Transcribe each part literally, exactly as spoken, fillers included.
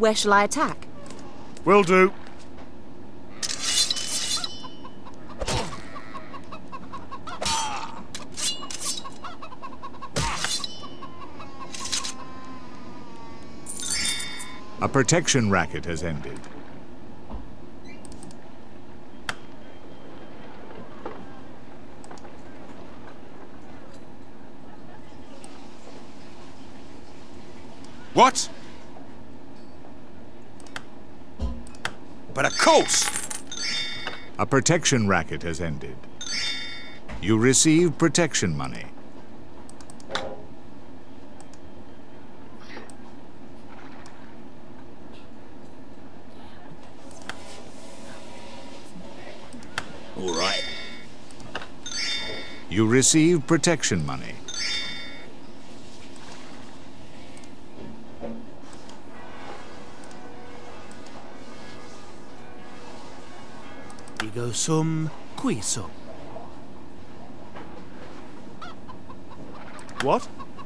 Where shall I attack? Will do. A protection racket has ended. What? But of course! A protection racket has ended. You receive protection money. All right. You receive protection money. Ego sum, qui sum. What?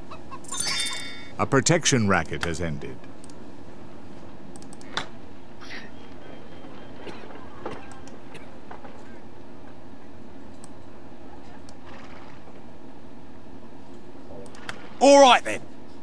A protection racket has ended. All right then.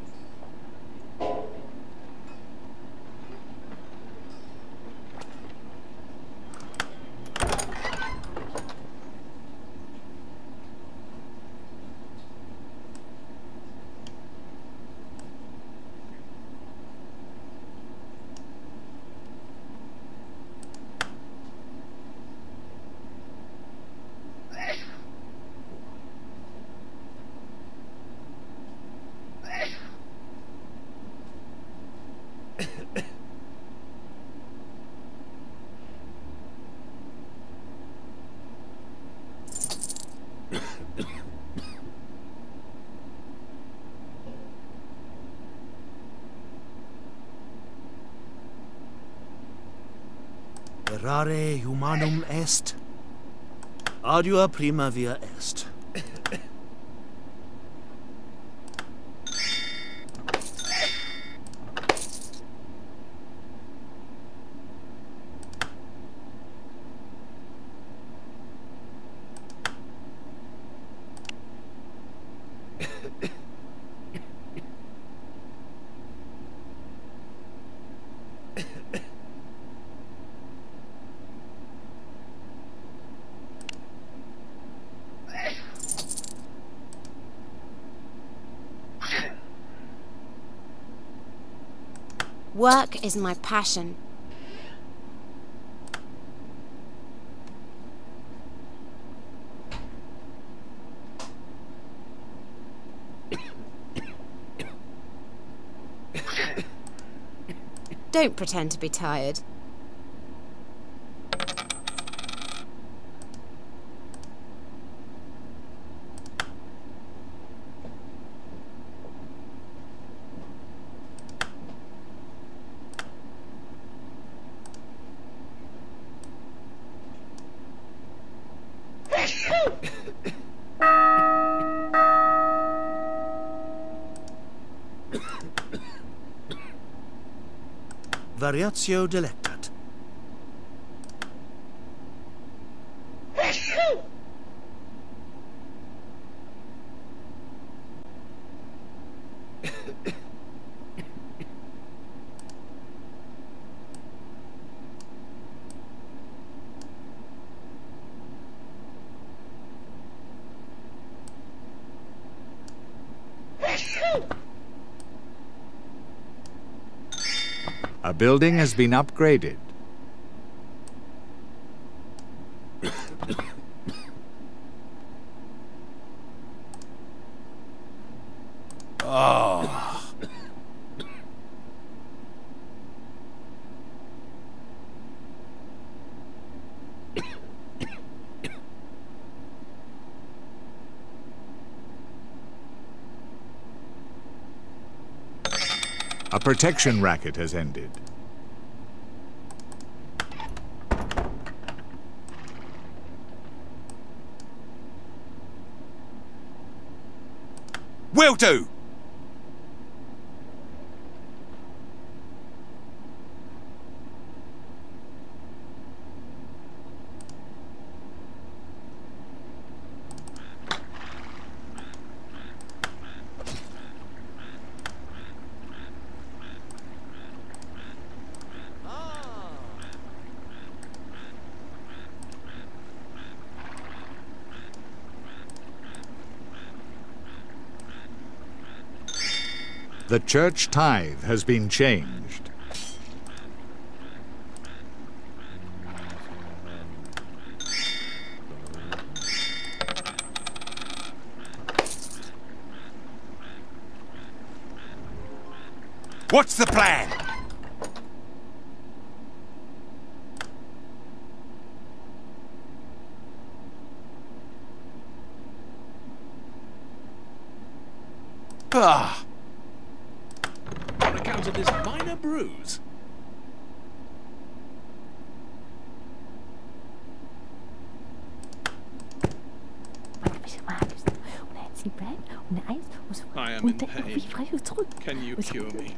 Errare humanum est. Ardua prima via est. Work is my passion. Don't pretend to be tired. Variatio delectat. A building has been upgraded. Oh. A protection racket has ended. Will do! The church tithe has been changed. What's the plan? Ah! On account of this minor bruise. I am in pain. Can you cure me?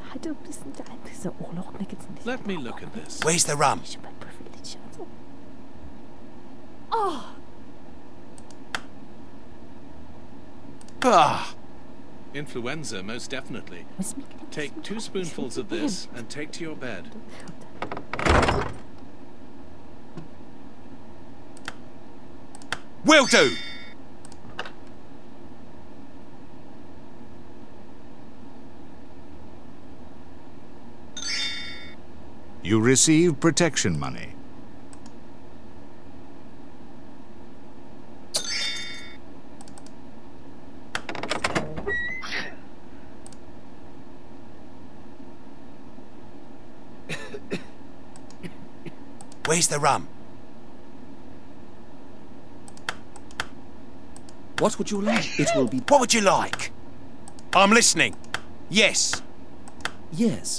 Let me look at this. Where's the rum? Ah! Influenza, most definitely. Take two spoonfuls of this and take to your bed. Will do! You receive protection money. Where's the rum? What would you like? It will be... What would you like? I'm listening. Yes. Yes.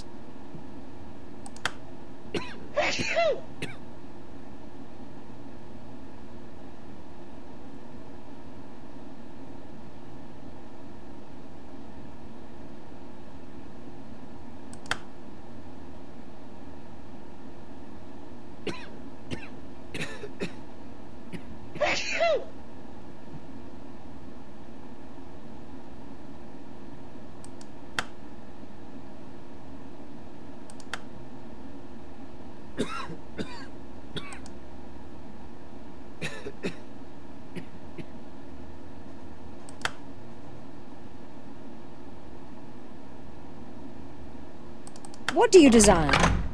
What do you desire?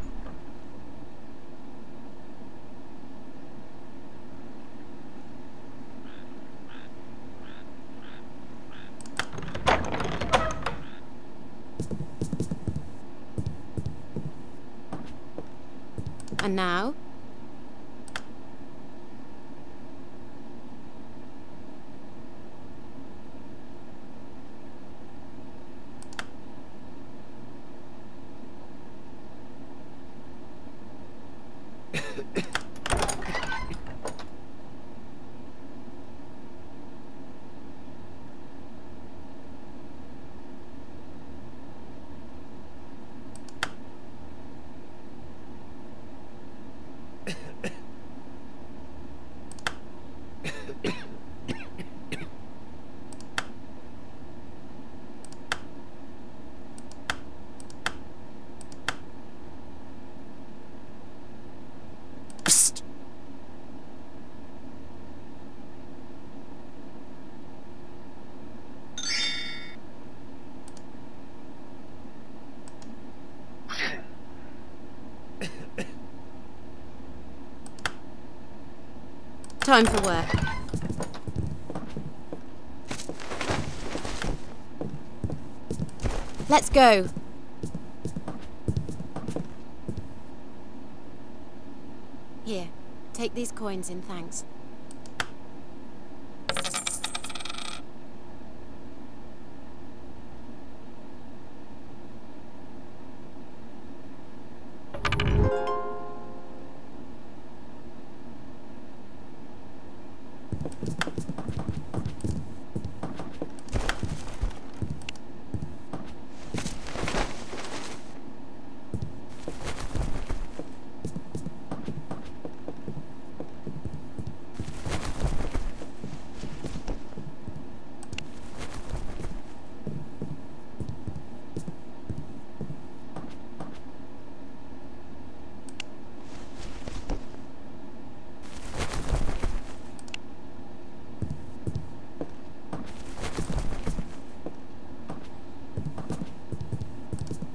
And now? Psst. Time for work. Let's go. Here, take these coins in thanks.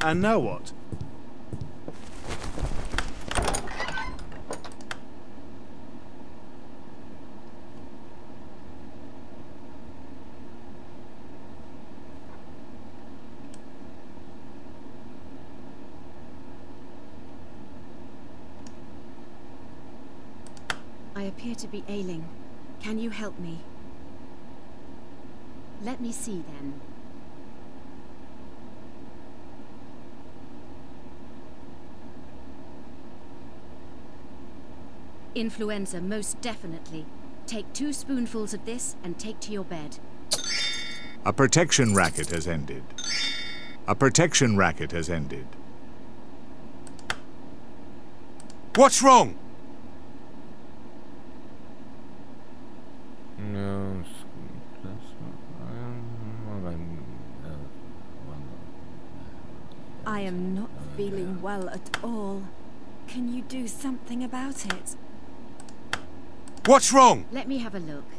And now what? I appear to be ailing. Can you help me? Let me see then. Influenza, most definitely. Take two spoonfuls of this and take to your bed. A protection racket has ended. A protection racket has ended. What's wrong? No. I am not feeling well at all. Can you do something about it? What's wrong? Let me have a look.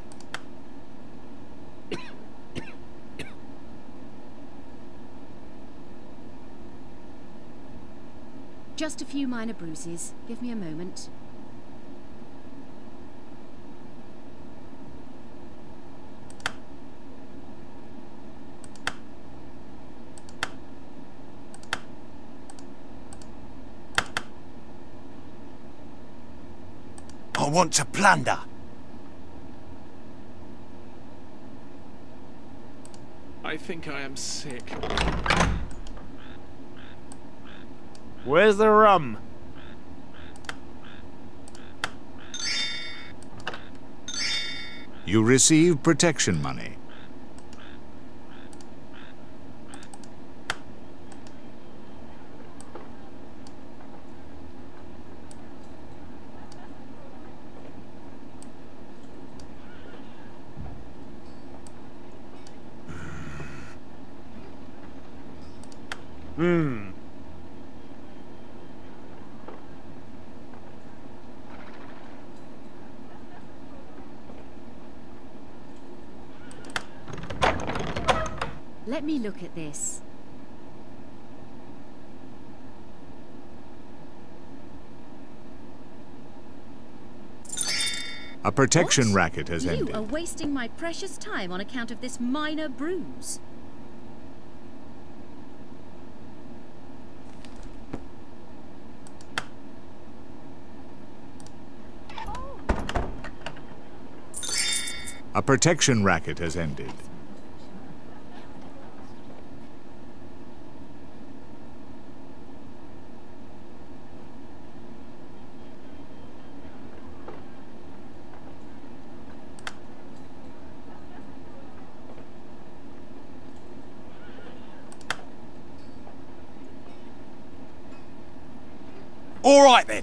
Just a few minor bruises. Give me a moment. I want to plunder. I think I am sick. Where's the rum? You receive protection money. Hmm. Let me look at this. A protection What? racket has You ended. are wasting my precious time on account of this minor bruise. A protection racket has ended. All right then.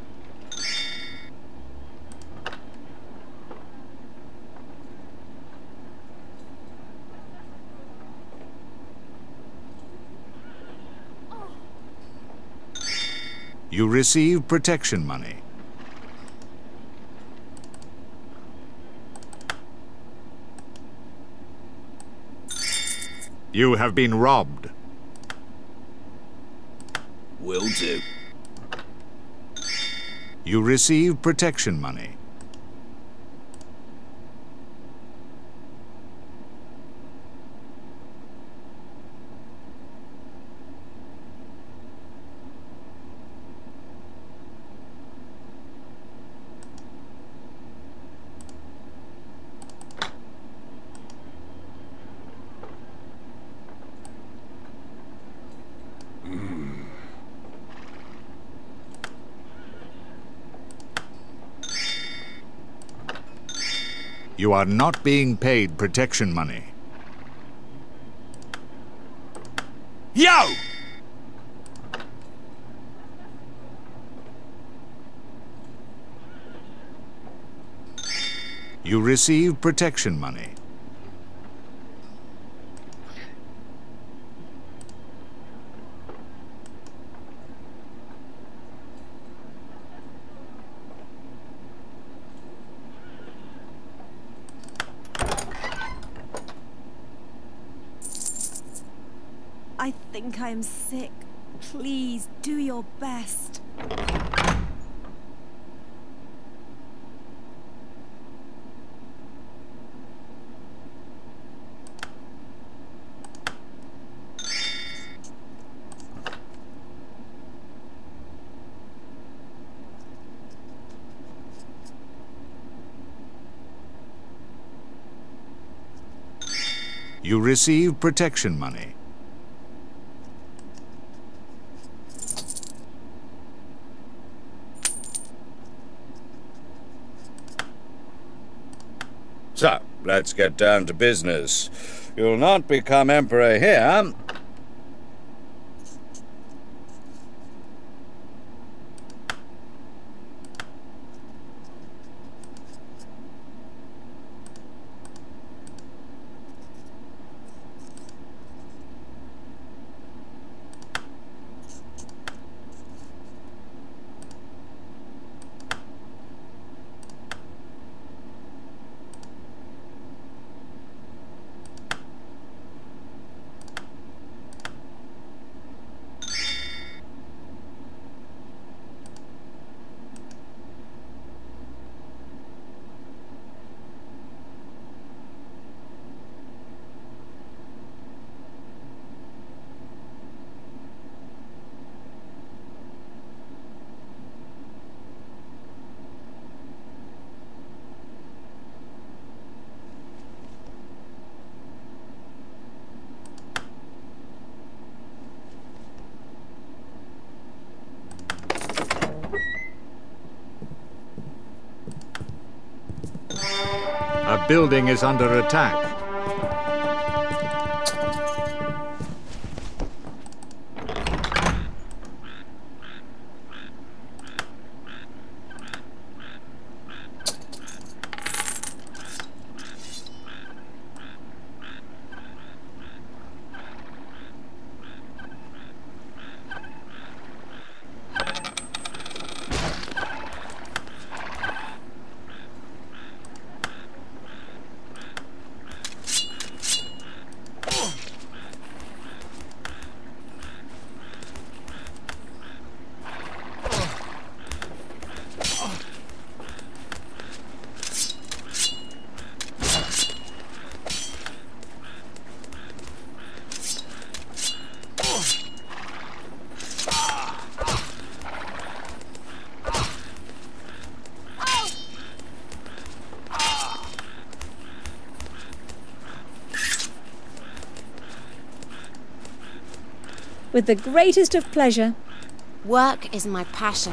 You receive protection money. You have been robbed. Will do. You receive protection money. You are not being paid protection money. Yo! You receive protection money. I think I am sick. Please do your best. You receive protection money. So, let's get down to business. You'll not become Emperor here. A building is under attack. With the greatest of pleasure. Work is my passion.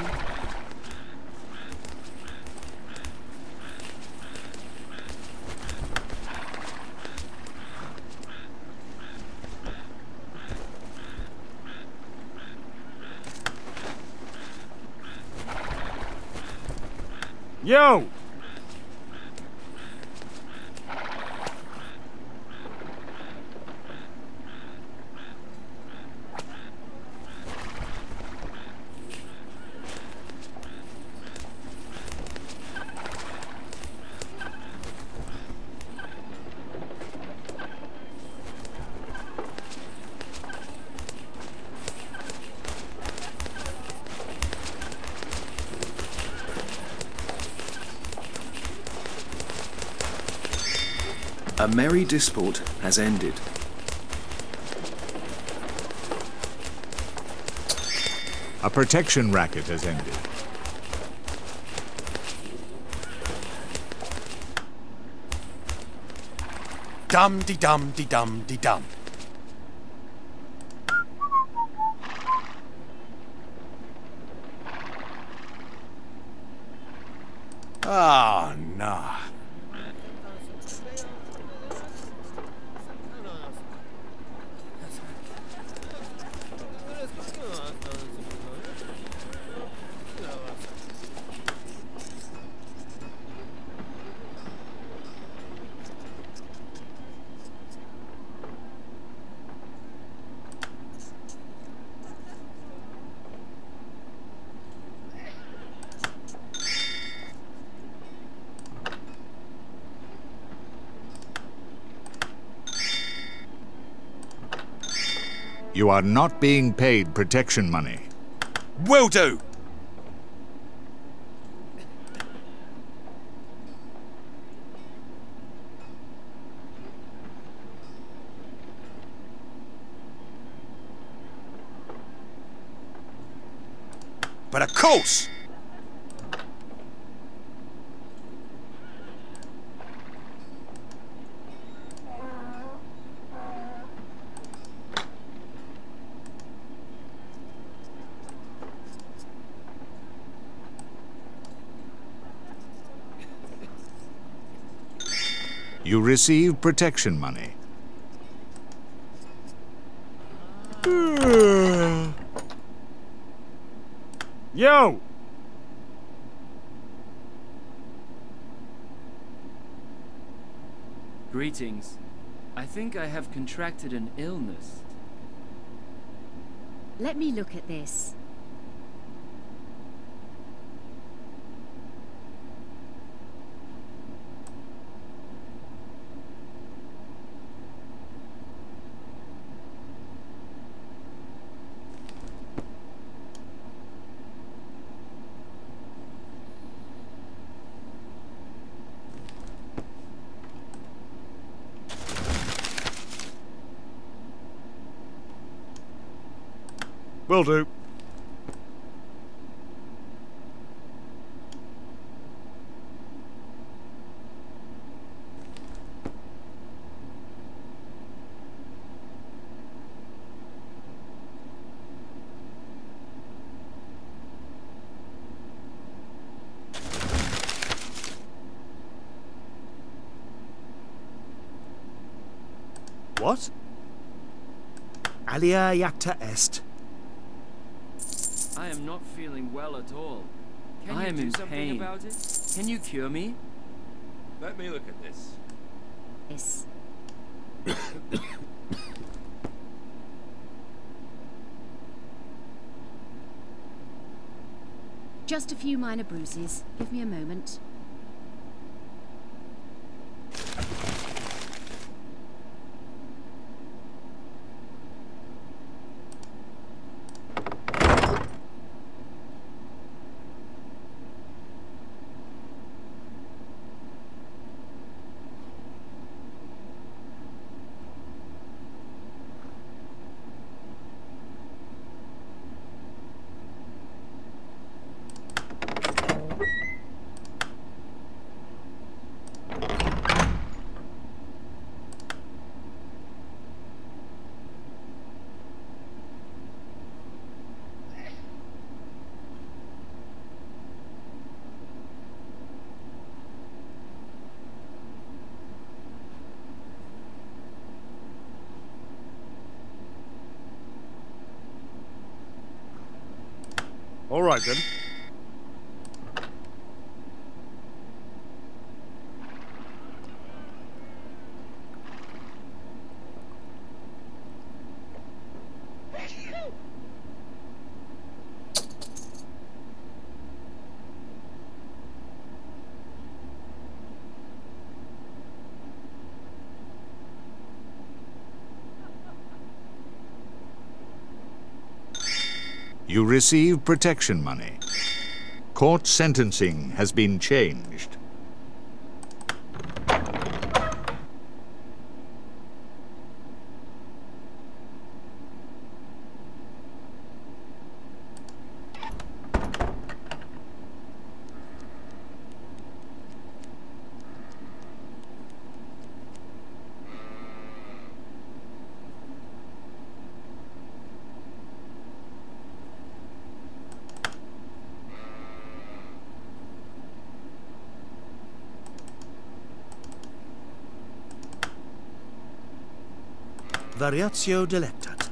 Yo! A merry disport has ended. A protection racket has ended. Dum-de-dum-de-dum-de-dum. Ah, nah. You are not being paid protection money. Will do! But of course! You receive protection money. Yo! Greetings. I think I have contracted an illness. Let me look at this. Will do. What? Alia iacta est. I am not feeling well at all. Can I you am do in something pain. about it? Can you cure me? Let me look at this. This. Just a few minor bruises. Give me a moment. All right then. You receive protection money. Court sentencing has been changed. Variatio delectat.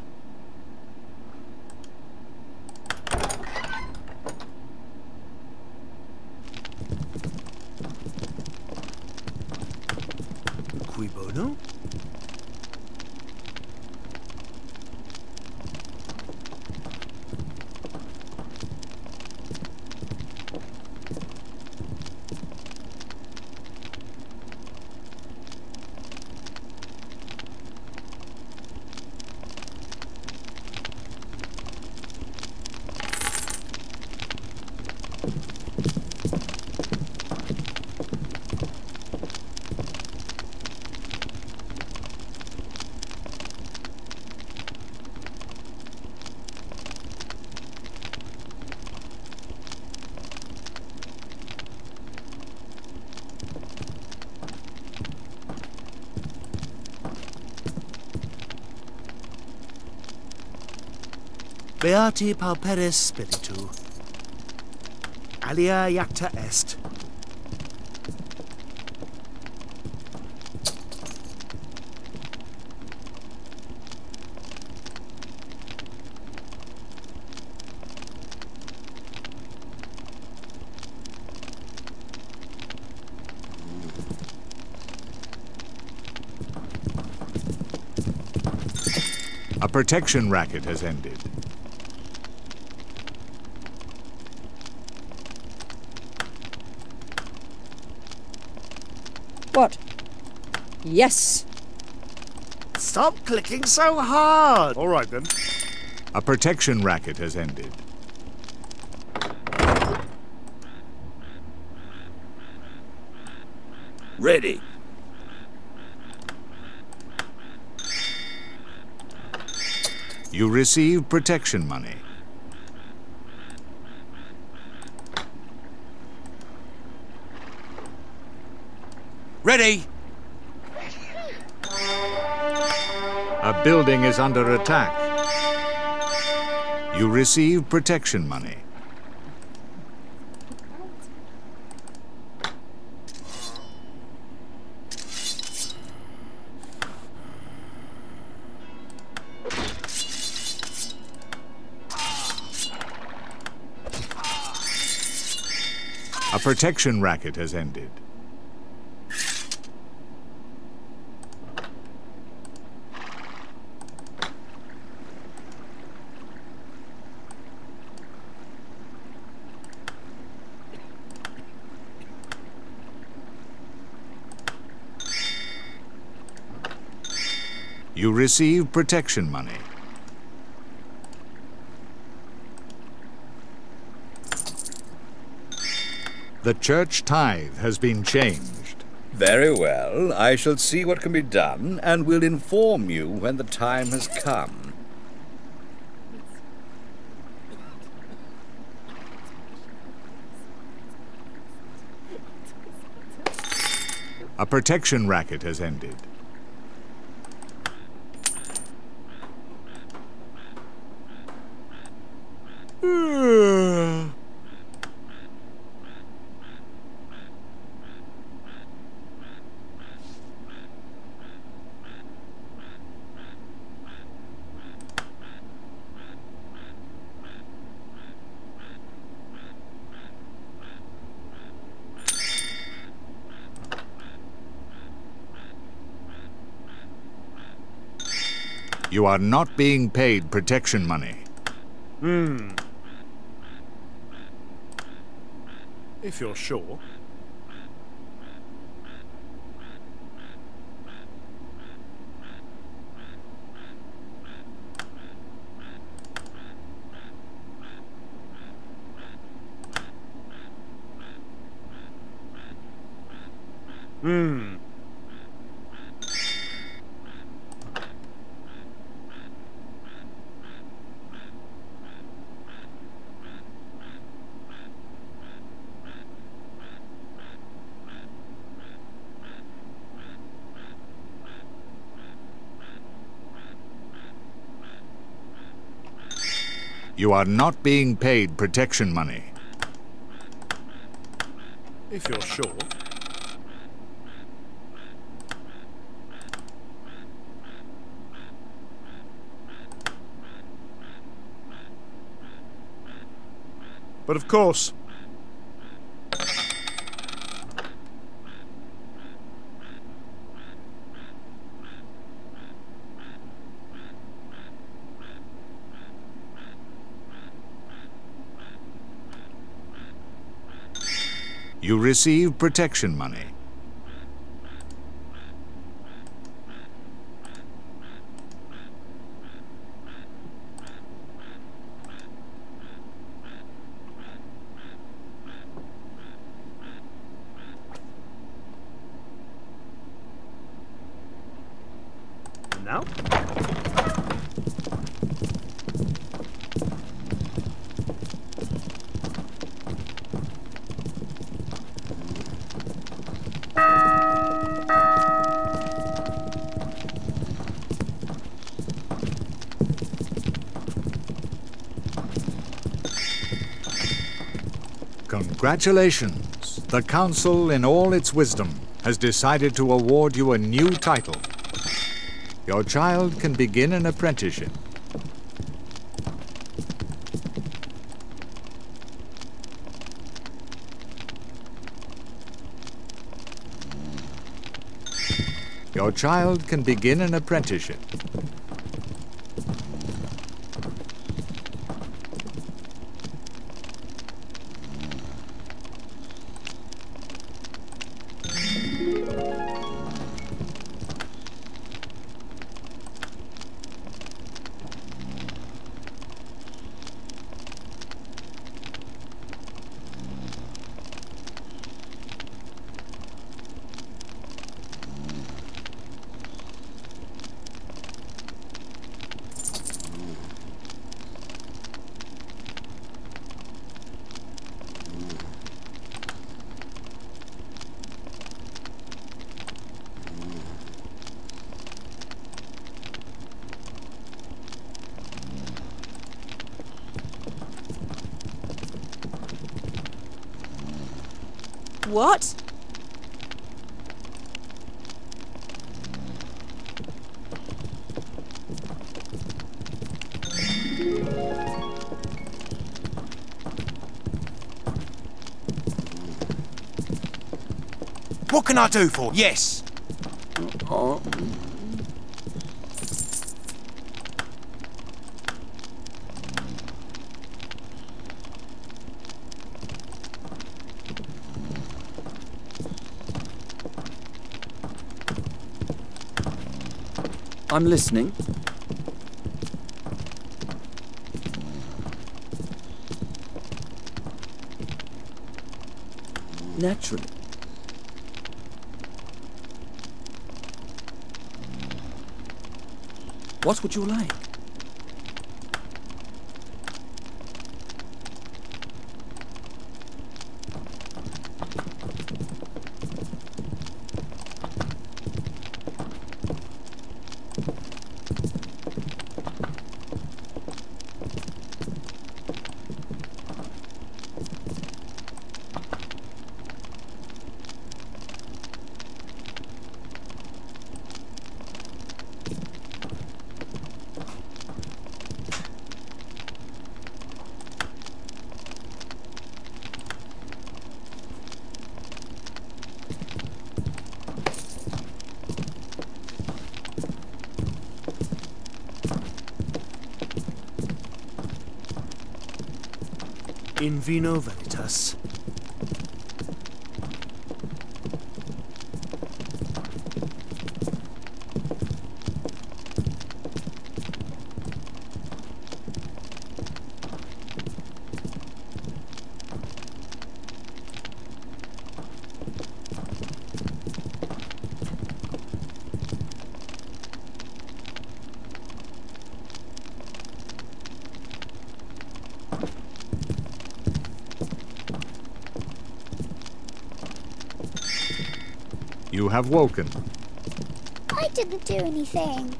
Cui bono? Beati pauperis spiritu. Alia iacta est. A protection racket has ended. What? Yes. Stop clicking so hard! All right, then. A protection racket has ended. Ready. You receive protection money. Ready. A building is under attack. You receive protection money. A protection racket has ended. You receive protection money. The church tithe has been changed. Very well. I shall see what can be done, and will inform you when the time has come. A protection racket has ended. You are not being paid protection money. Hmm. If you're sure. Hmm. You are not being paid protection money. If you're sure. But of course. You receive protection money. Now? Congratulations. The Council, in all its wisdom, has decided to award you a new title. Your child can begin an apprenticeship. Your child can begin an apprenticeship. What? What can I do for? Yes. Oh. I'm listening. Naturally. What would you like? In vino veritas. You have woken. I didn't do anything.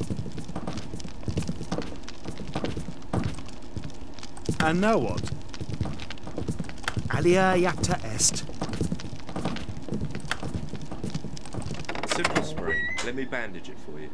And now what? Alia iacta est. Simple sprain. Let me bandage it for you.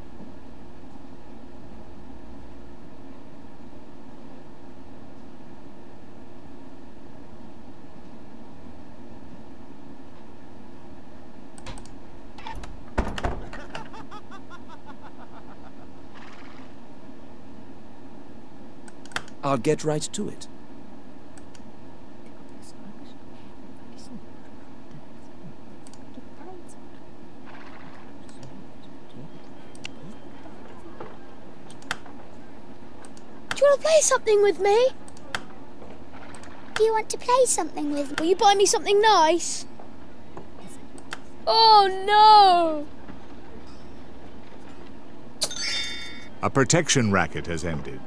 I'll get right to it. Do you want to play something with me? Do you want to play something with me? Will you buy me something nice? Oh no! A protection racket has ended.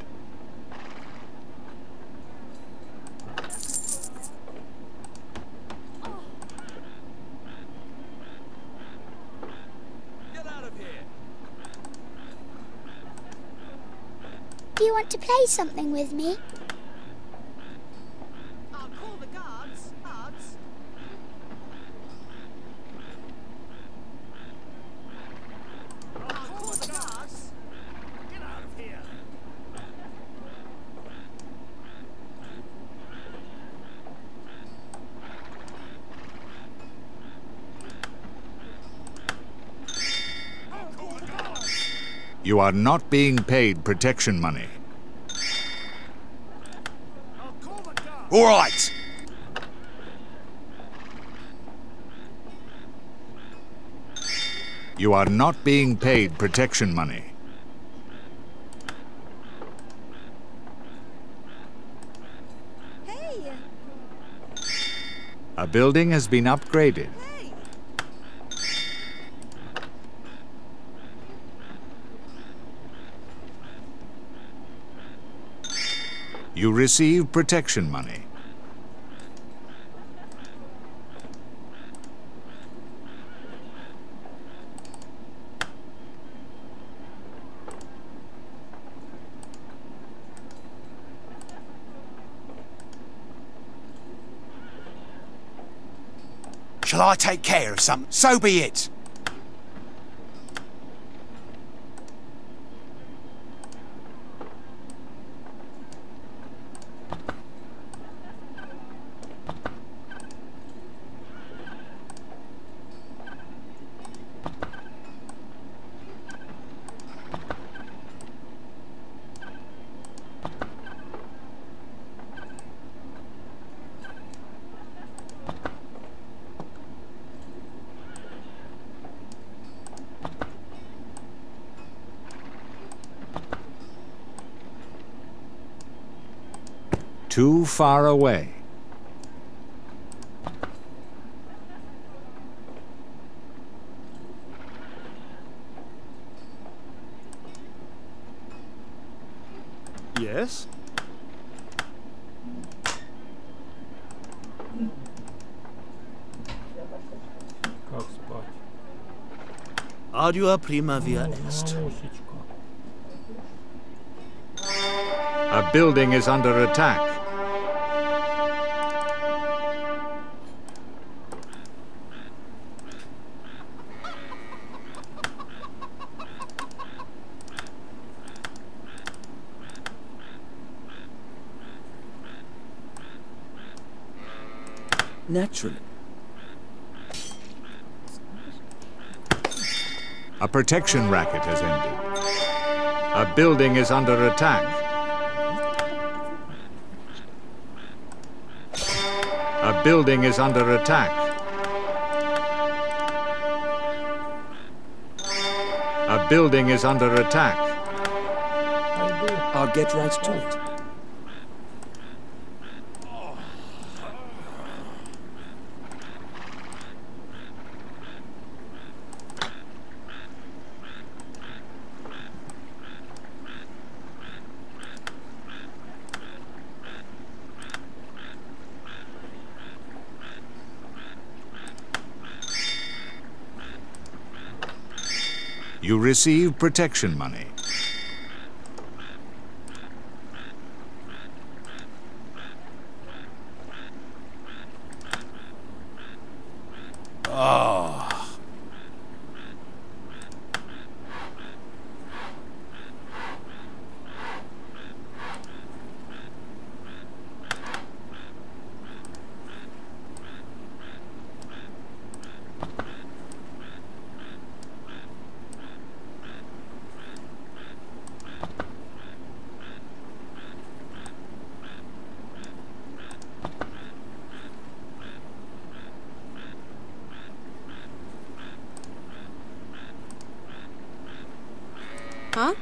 Do you want to play something with me? I'll call the guards. Guards. You are not being paid protection money. All right. You are not being paid protection money. Hey! A building has been upgraded. Hey! You receive protection money. Shall I take care of something? So be it. Too far away. Yes? Ardua prima via est. A building is under attack. Naturally. A protection racket has ended. A building is under attack. A building is under attack. A building is under attack. I'll get right to it. You receive protection money. Oh. Huh?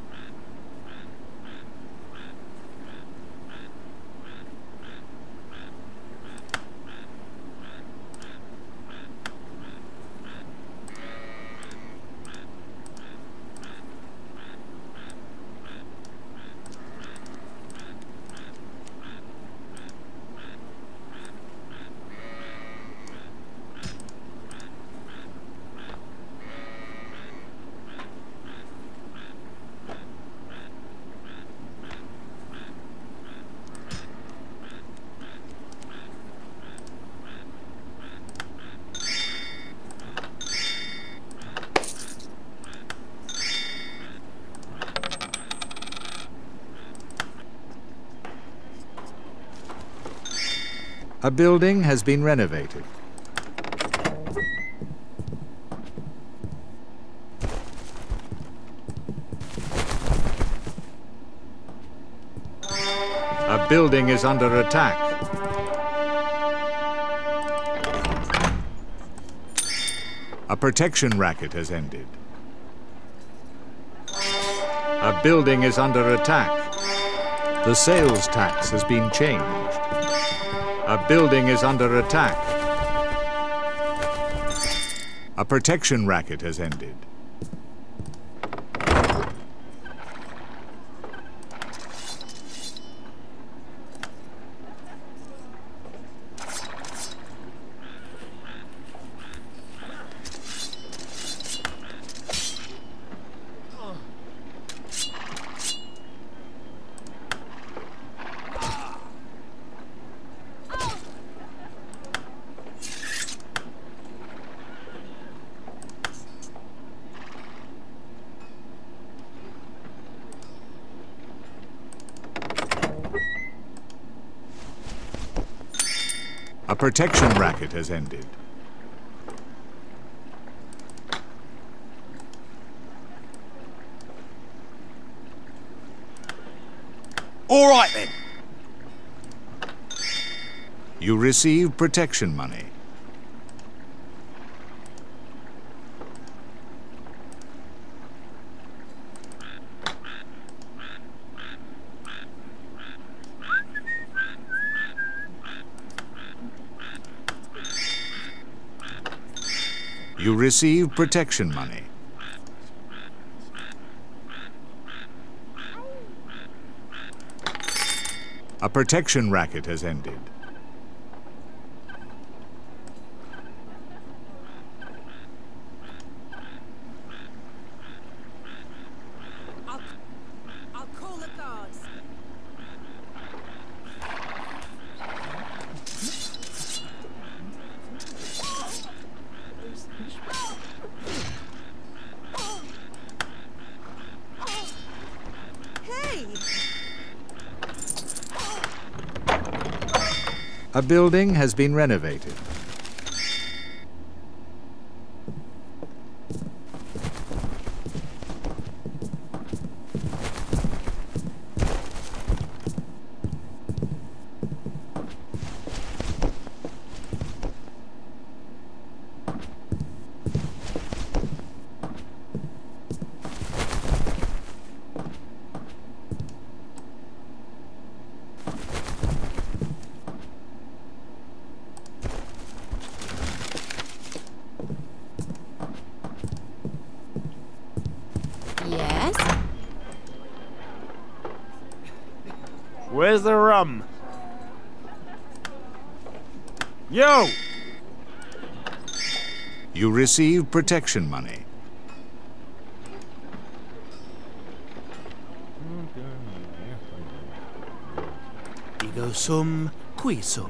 A building has been renovated. building is under attack. A protection racket has ended. A building is under attack. The sales tax has been changed. A building is under attack. A protection racket has ended. A protection racket has ended. All right then. You receive protection money. You receive protection money. A protection racket has ended. I'll, I'll call the guards. Hey! A building has been renovated. Yes? Where's the rum? Yo! You receive protection money. Ego sum, qui sum.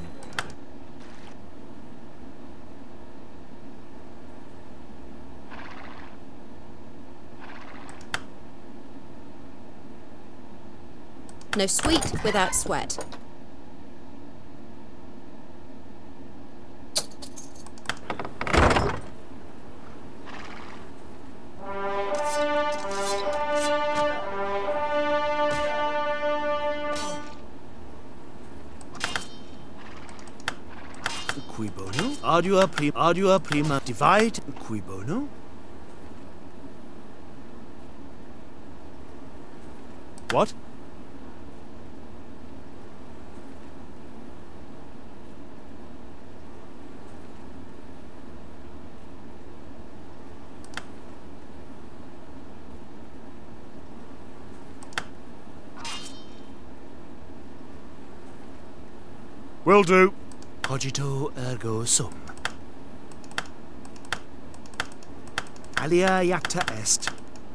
No sweet without sweat. Cui bono? Ardua prima, ardua prima, divide, cui bono? What? Will do. Cogito ergo sum. Alia iacta est.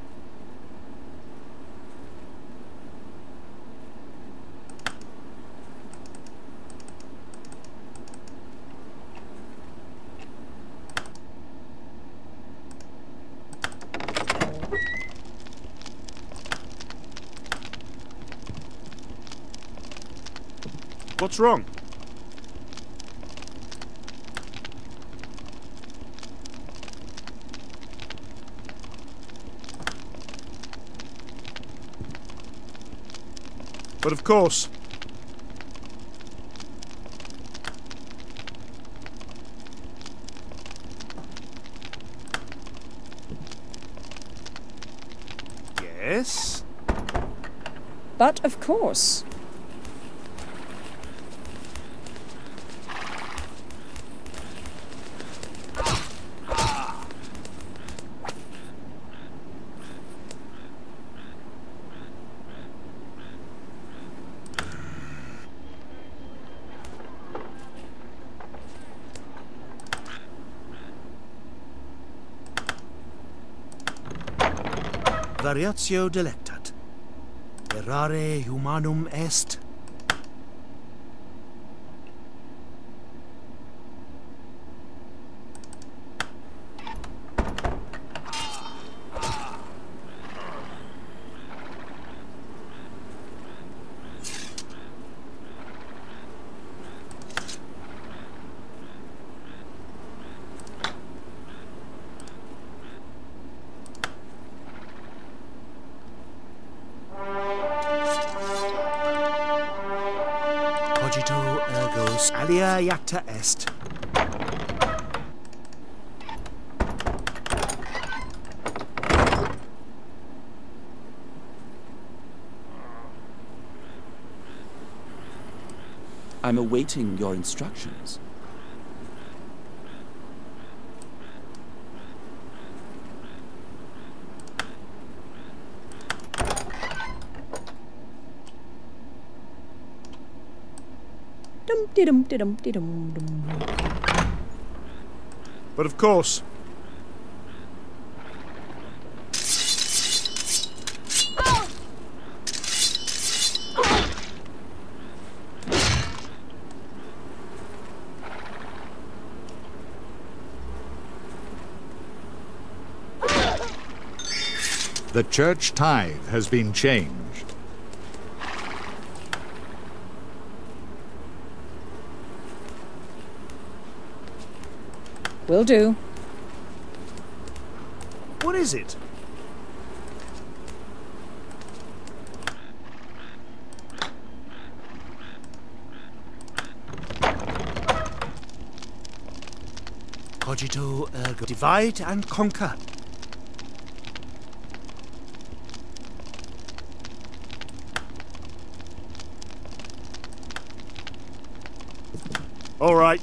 What's wrong? But of course, Yes? But of course. Variatio delectat. Errare humanum est. Cogito ergo alia iacta est. I'm awaiting your instructions. But of course. The church tithe has been changed. Will do. What is it? Cogito ergo divide and conquer. All right.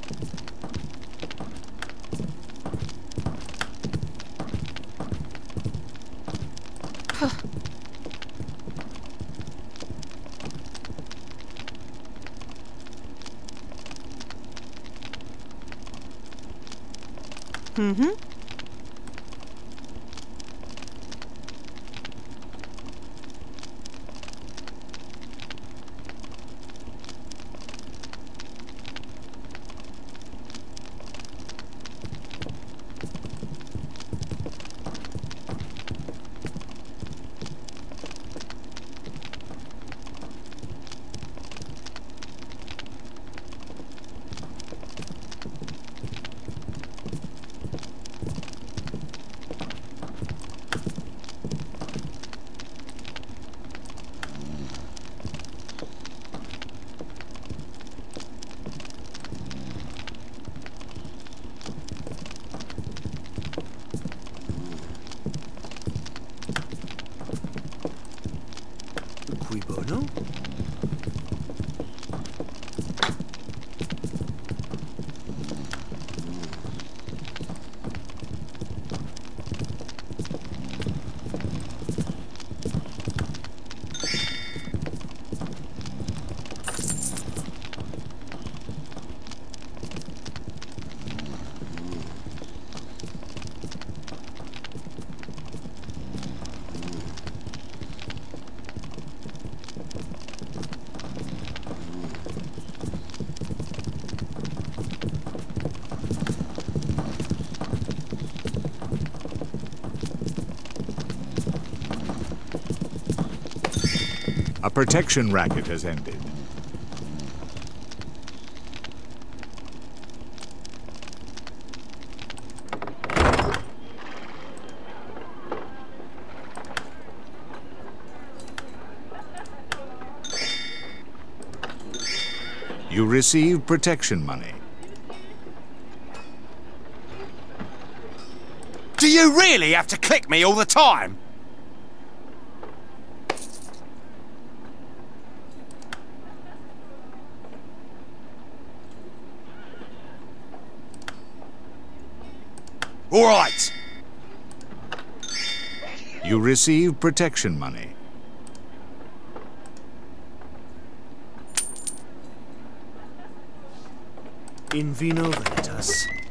Mm-hmm. Cui bono? A protection racket has ended. You receive protection money. Do you really have to click me all the time? All right. You receive protection money. In vino veritas.